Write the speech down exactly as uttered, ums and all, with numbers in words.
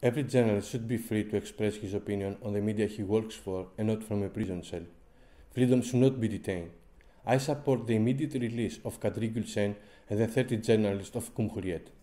Every journalist should be free to express his opinion on the media he works for and not from a prison cell. Freedom should not be detained. I support the immediate release of Kadri Gülsen and the thirty journalists of Cumhuriyet.